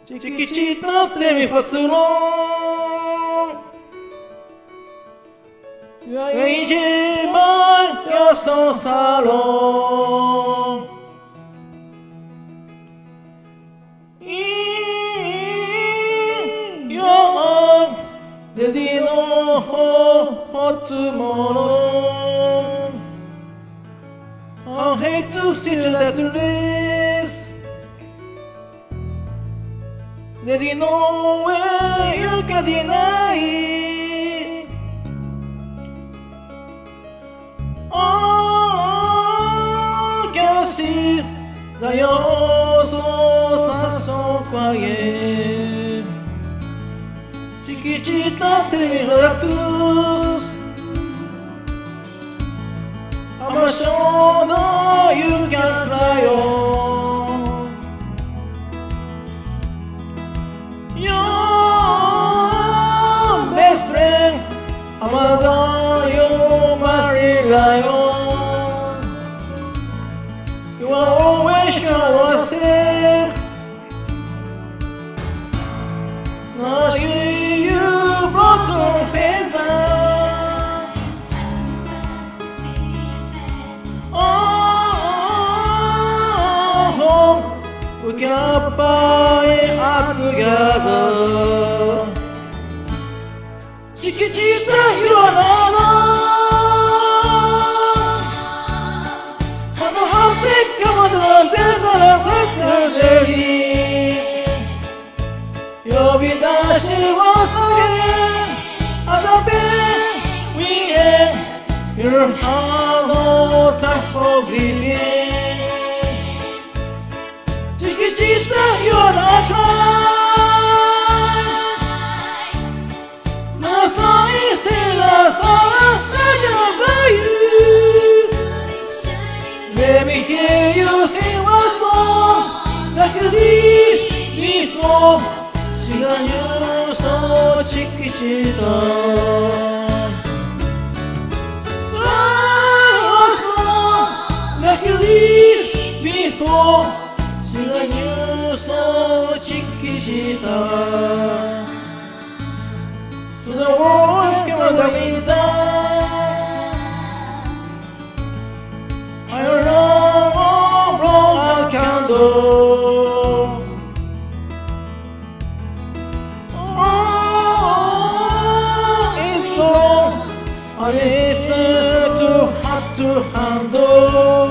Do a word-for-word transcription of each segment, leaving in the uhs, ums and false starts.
Chiquitita de mi facilón Encima ya son salón Yo desino hot mono I hate to see that race There is no way you can deny it. I can see that you're so, so quiet. Chiquitita, tell me the truth. I'm sure that you can cry on. Amazon, you must rely on. You are always sure yourself. Now see you broken face. Oh, we can buy up together. Chiquitita, you are not alone. On the hot day, come on, the you'll be dashing once again. At the bed, we end. Your heart, no time for grieving. Chiquitita, you are not alone. Let me hear you sing once more, like you did before. Sing a new song, Chiquitita. Once more, like you did before. Sing a new song, Chiquitita. To the world, come on, the winter. I love blow a candle. Oh, it's long, and it's too hard to handle.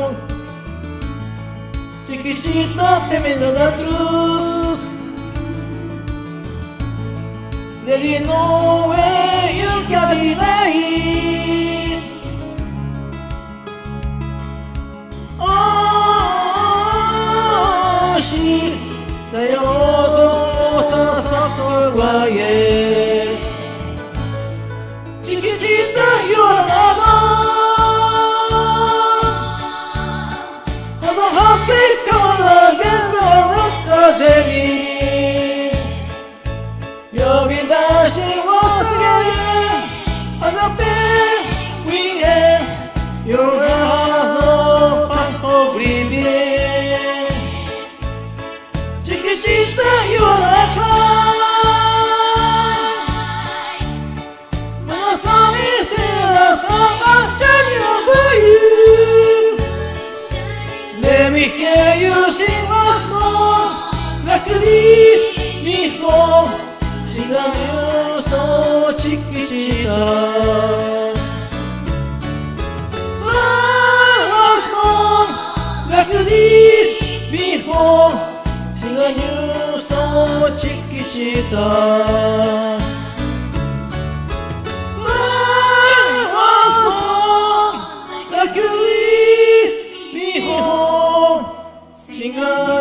Chiquitita, tell me the truth. There is no way you can deny it. Say oh so so so quiet. Chiquitita, you are not alone. On the hot day, come on again, the rocks are heavy. You'll be dashing once again. On the bed, we end. Your heart, no fun for grieving. Chiquitita, you are not fine. My song is still a song I'm singing for you. Let me hear you sing once more, like you did before. Sing a new song, Chiquitita. Once more, like you did before. Sing a new song, Chiquitita. Once more, like you did before. Sing a